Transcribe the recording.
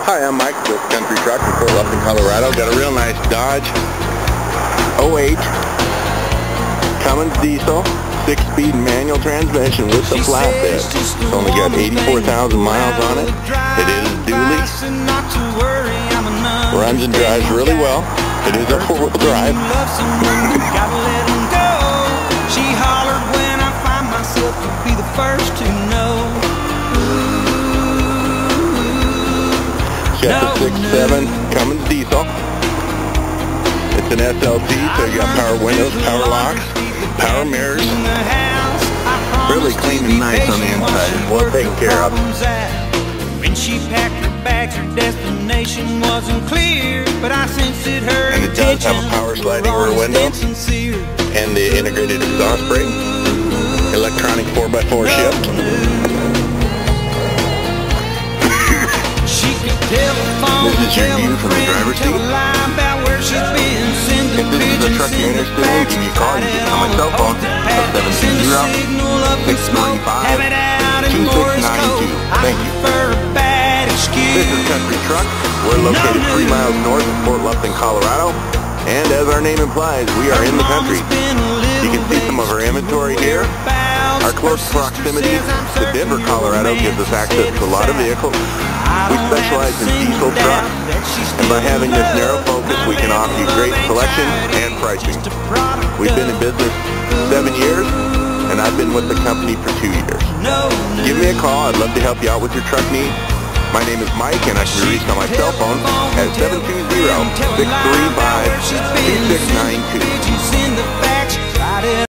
Hi, I'm Mike with Country Truck in Fort Lupton, Colorado. Got a real nice Dodge 08 Cummins diesel, 6-speed manual transmission with the flatbed. It's only got 84,000 miles on it. It is dually. Runs and drives really well. It is a 4-wheel drive. She hollered when I find myself to be the first to know. Got the 6.7 Cummins diesel. It's an SLT, so you got power windows, power locks, power mirrors. Really clean and nice on the inside. It's well taken care of. When she packed her bags, her destination wasn't clear, but I sensed it her. And it does have a power sliding rear window and the integrated exhaust brake, electronic 4x4 shift. This is your view from the driver's seat. If this is a truck you're interested in, give me a call. You can call my cell phone at 720-635-2692. Thank you. This is Country Truck. We're located 3 miles north of Fort Lupton, Colorado. And as our name implies, we are in the country. You can see some of our inventory here. Our close proximity to Denver, Colorado gives us access to a lot of vehicles. We specialize in diesel trucks, and by having this narrow focus, we can offer you great selection and pricing. We've been in business 7 years, and I've been with the company for 2 years. Give me a call. I'd love to help you out with your truck needs. My name is Mike, and I can be reached on my cell phone at 720-635-2692.